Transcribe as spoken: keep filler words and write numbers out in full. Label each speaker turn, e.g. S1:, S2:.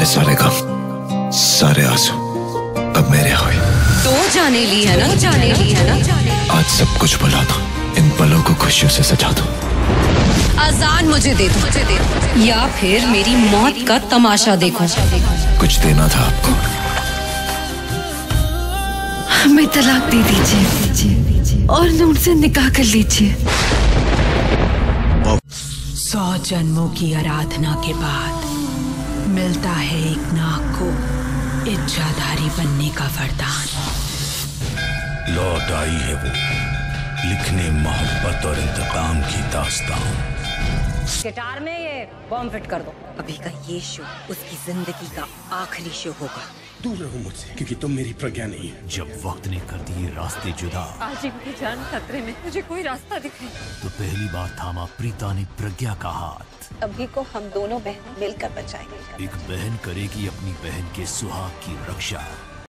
S1: मेरे सारे गम, सारे आंसू अब मेरे हुए।
S2: दो जाने ली है ना, जाने ली है ना।
S1: आज सब कुछ भुला दो, इन पलों को खुशियों से सजा दो।
S2: आजान मुझे दे दो, मुझे दे दो, या फिर मेरी मौत का तमाशा देखो।
S1: कुछ देना था आपको।
S3: हमें तलाक दे दीजिए और नून से निकाह कर लीजिए।
S4: सौ जन्मों की आराधना के बाद मिलता है एक नाग को इच्छाधारी बनने का वरदान।
S5: लौट आई है वो, लिखने मोहब्बत और इंतकाम की दास्तान।
S2: गिटार में ये बॉम्ब फिट कर दो। अभी का ये शो उसकी जिंदगी का आखिरी शो होगा।
S6: दूर रहो मुझसे, क्योंकि तुम मेरी प्रज्ञा नहीं है।
S5: जब वक्त ने कर दिए रास्ते जुदा,
S2: आज इनकी जान खतरे में, मुझे कोई रास्ता दिखे
S5: तो पहली बार थामा प्रीता ने प्रज्ञा का हाथ।
S7: अभी को हम दोनों बहनें मिलकर बचाएंगे।
S5: एक बहन करेगी अपनी बहन के सुहाग की रक्षा।